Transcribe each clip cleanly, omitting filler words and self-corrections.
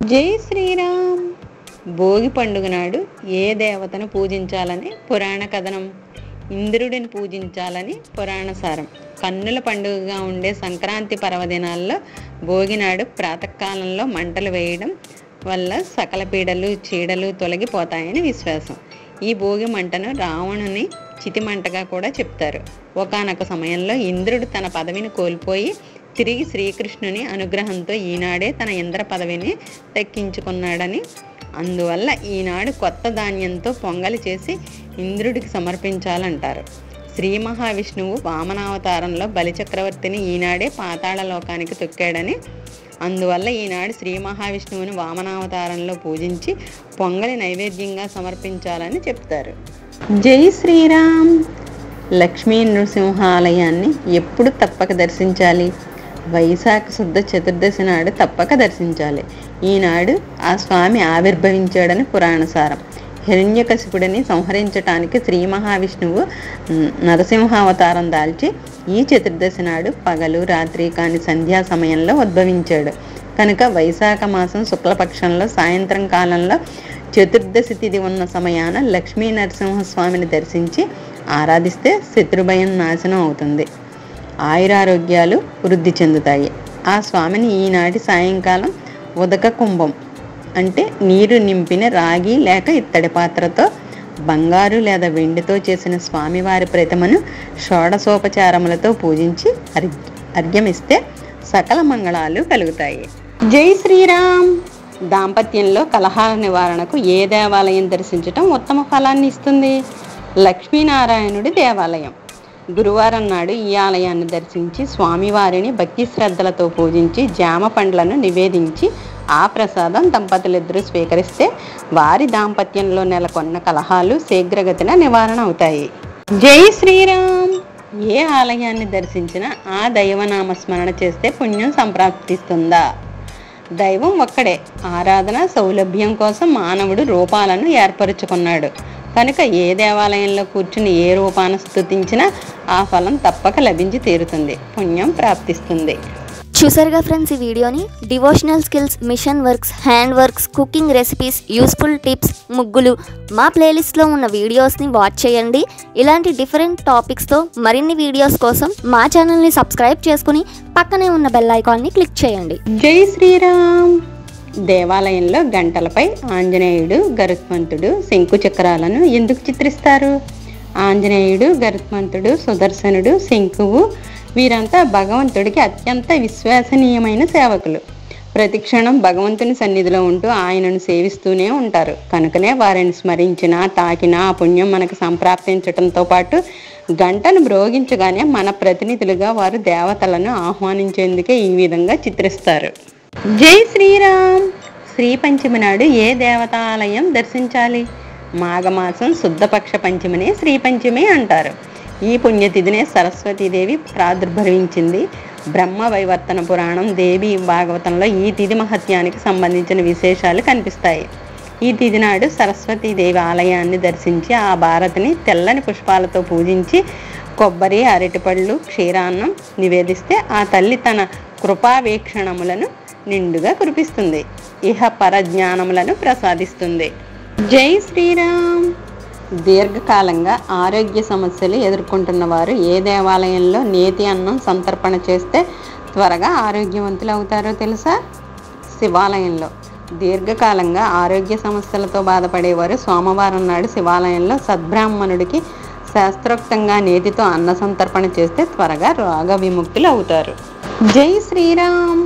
జై శ్రీరామ్. భోగి పండుగ నాడు ఏ దేవతను పూజించాలని పురాణ కథనం. ఇంద్రుడిని పూజించాలని పురాణ సారం. కన్నుల పండుగగా ఉండే సంక్రాంతి పర్వదినాల్లో భోగి నాడు ప్రాతకాలంలో మంటలు వేయడం వల్ల సకల పీడలు చీడలు తొలగిపోతాయని విశ్వాసం. ఈ భోగి మంటను రావణుని చితిమంటగా కూడా చెప్తారు. ఒకానొక సమయంలో ఇంద్రుడు తన పదవిని కోల్పోయి తిరిగి శ్రీకృష్ణుని అనుగ్రహంతో ఈనాడే తన ఇంద్ర పదవిని దక్కించుకున్నాడని, అందువల్ల ఈనాడు కొత్త ధాన్యంతో పొంగలి చేసి ఇంద్రుడికి సమర్పించాలంటారు. శ్రీ మహావిష్ణువు వామనావతారంలో బలిచక్రవర్తిని ఈనాడే పాతాళ లోకానికి తొక్కాడని, అందువల్ల ఈనాడు శ్రీ మహావిష్ణువుని వామనావతారంలో పూజించి పొంగలి నైవేద్యంగా సమర్పించాలని చెప్తారు. జై శ్రీరామ్. లక్ష్మీ నృసింహాలయాన్ని ఎప్పుడు తప్పక దర్శించాలి? వైశాఖ శుద్ధ చతుర్దశి నాడు తప్పక దర్శించాలి. ఈనాడు ఆ స్వామి ఆవిర్భవించాడని పురాణసారం. హిరణ్యకశిపుడిని సంహరించటానికి శ్రీ మహావిష్ణువు నరసింహావతారం దాల్చి ఈ చతుర్దశి నాడు పగలు రాత్రి కాని సంధ్యా సమయంలో ఉద్భవించాడు కనుక వైశాఖ మాసం శుక్లపక్షంలో సాయంత్రం కాలంలో చతుర్దశి తిథి ఉన్న సమయాన లక్ష్మీ నరసింహస్వామిని దర్శించి ఆరాధిస్తే శత్రుభయం నాశనం అవుతుంది, ఆయురారోగ్యాలు వృద్ధి చెందుతాయి. ఆ స్వామిని ఈనాటి సాయంకాలం ఉదక కుంభం అంటే నీరు నింపిన రాగి లేక ఇత్తడి పాత్రతో బంగారు లేదా వెండితో చేసిన స్వామివారి ప్రతిమను షోడశోపచారములతో పూజించి అర్ఘ్యమిస్తే సకల మంగళాలు కలుగుతాయి. జై శ్రీరామ్. దాంపత్యంలో కలహాల నివారణకు ఏ దేవాలయం దర్శించటం ఉత్తమ ఫలాన్ని ఇస్తుంది? లక్ష్మీనారాయణుడి దేవాలయం. గురువారం నాడు ఈ ఆలయాన్ని దర్శించి స్వామివారిని భక్తి శ్రద్ధలతో పూజించి జామ పండ్లను నివేదించి ఆ ప్రసాదం దంపతులిద్దరూ స్వీకరిస్తే వారి దాంపత్యంలో నెలకొన్న కలహాలు శీఘ్రగతిన నివారణ అవుతాయి. జై శ్రీరామ్. ఏ ఆలయాన్ని దర్శించినా ఆ దైవనామస్మరణ చేస్తే పుణ్యం సంప్రాప్తిస్తుందా? దైవం ఒక్కడే. ఆరాధన సౌలభ్యం కోసం మానవుడు రూపాలను ఏర్పరచుకున్నాడు కనుక ఏ దేవాలయంలో కూర్చుని ఏ రూపాన్ని స్తుతించినా ఆ ఫలం తప్పక లభించి తీరుతుంది, పుణ్యం ప్రాప్తిస్తుంది. చూసారుగా ఫ్రెండ్స్, ఈ వీడియోని devotional skills, machine works, hand works, cooking recipes, useful tips, ముగ్గులు మా ప్లేలిస్ట్లో ఉన్న వీడియోస్ని వాచ్ చేయండి. ఇలాంటి డిఫరెంట్ టాపిక్స్తో మరిన్ని వీడియోస్ కోసం మా ఛానల్ని సబ్స్క్రైబ్ చేసుకుని పక్కనే ఉన్న బెల్ ఐకాన్ని క్లిక్ చేయండి. జై శ్రీరామ్. దేవాలయంలో గంటలపై ఆంజనేయుడు, గరుత్మంతుడు, శంకు చక్రాలను ఎందుకు చిత్రిస్తారు? ఆంజనేయుడు, గరుత్మంతుడు, సుదర్శనుడు, శంకువు వీరంతా భగవంతుడికి అత్యంత విశ్వసనీయమైన సేవకులు. ప్రతిక్షణం భగవంతుని సన్నిధిలో ఉంటూ ఆయనను సేవిస్తూనే ఉంటారు కనుకనే వారిని స్మరించినా తాకినా ఆ పుణ్యం మనకు సంప్రాప్తించడంతో పాటు గంటను మ్రోగించగానే మన ప్రతినిధులుగా వారు దేవతలను ఆహ్వానించేందుకే ఈ విధంగా చిత్రిస్తారు. జై శ్రీరామ్. శ్రీ పంచమి నాడు ఏ దేవతాలయం దర్శించాలి? మాఘమాసం శుద్ధపక్ష పంచమిని శ్రీ పంచమి అంటారు. ఈ పుణ్యతిథినే సరస్వతీదేవి ప్రాదుర్భవించింది. బ్రహ్మ వైవర్తన పురాణం, దేవి భాగవతంలో ఈ తిథి మహత్యానికి సంబంధించిన విశేషాలు కనిపిస్తాయి. ఈ తిథి నాడు సరస్వతీదేవి ఆలయాన్ని దర్శించి ఆ భారతిని తెల్లని పుష్పాలతో పూజించి కొబ్బరి, అరటిపళ్ళు, క్షీరాన్నం నివేదిస్తే ఆ తల్లి తన కృపావీక్షణములను నిండుగా కురిపిస్తుంది, ఇహ పరజ్ఞానములను ప్రసాదిస్తుంది. జై శ్రీరామ్. దీర్ఘకాలంగా ఆరోగ్య సమస్యలు ఎదుర్కొంటున్న వారు ఏ దేవాలయంలో నేతి అన్నం సంతర్పణ చేస్తే త్వరగా ఆరోగ్యవంతులు అవుతారో తెలుసా? శివాలయంలో. దీర్ఘకాలంగా ఆరోగ్య సమస్యలతో బాధపడేవారు సోమవారం నాడు శివాలయంలో సద్బ్రాహ్మణుడికి శాస్త్రోక్తంగా నేతితో అన్న సంతర్పణ చేస్తే త్వరగా రోగ విముక్తులు అవుతారు. జై శ్రీరామ్.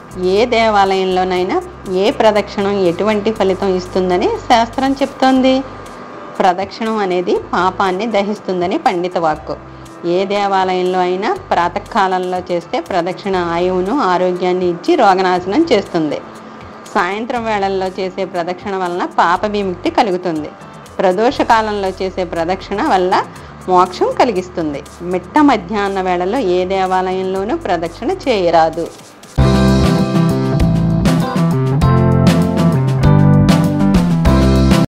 ఏ దేవాలయంలోనైనా ఏ ప్రదక్షిణం ఎటువంటి ఫలితం ఇస్తుందని శాస్త్రం చెప్తోంది? ప్రదక్షిణం అనేది పాపాన్ని దహిస్తుందని పండిత వాక్కు. ఏ దేవాలయంలో అయినా ప్రాతకాలంలో చేస్తే ప్రదక్షిణ ఆయువును ఆరోగ్యాన్ని ఇచ్చి రోగనాశనం చేస్తుంది. సాయంత్రం వేళల్లో చేసే ప్రదక్షిణ వలన పాప విముక్తి కలుగుతుంది. ప్రదోష కాలంలో చేసే ప్రదక్షిణ వల్ల మోక్షం కలిగిస్తుంది. మిట్ట మధ్యాహ్న వేళలో ఏ దేవాలయంలోనూ ప్రదక్షిణ చేయరాదు.